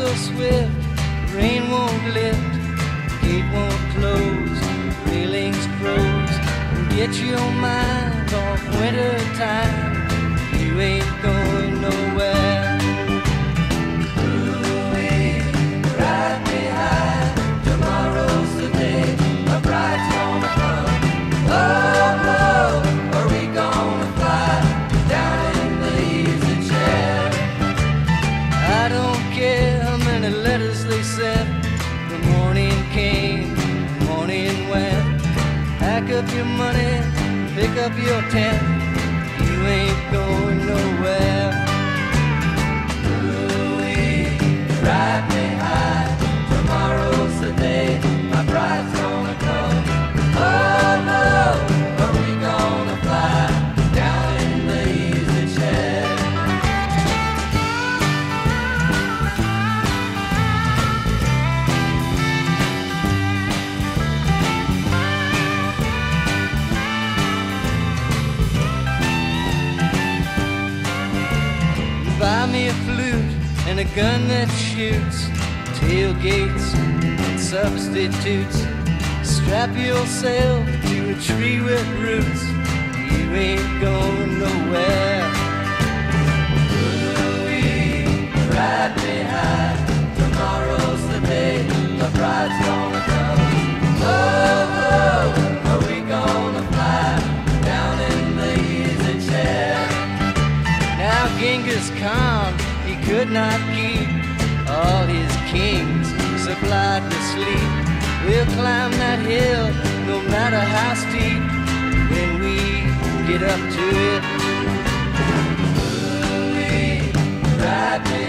real swift, rain won't lift, gate won't close, railings froze. Get your mind off wintertime, you ain't going nowhere. Ooh-wee, ride me high, tomorrow's the day, my bride's gonna come. Oh, oh, are we gonna fly down in the easy chair? I don't care how many letters they sent, the morning came, the morning went. Pack up your money, pick up your tent, you ain't going nowhere. Ooh-wee, ride me high, tomorrow's the day, my bride's gonna come. Oh no, are we gonna fly down in the easy chair? Buy me a flute and a gun that shoots, tailgates and substitutes. Strap yourself to a tree with roots, you ain't going nowhere. Ooh-wee, ride me high, tomorrow's the day, the bride's gonna come. Oh, oh, are we gonna fly down in the easy chair? Now Genghis Khan, he could not keep all his kings supplied with sleep. We'll climb that hill no matter how steep when we get up to it. Ooh-wee, ride me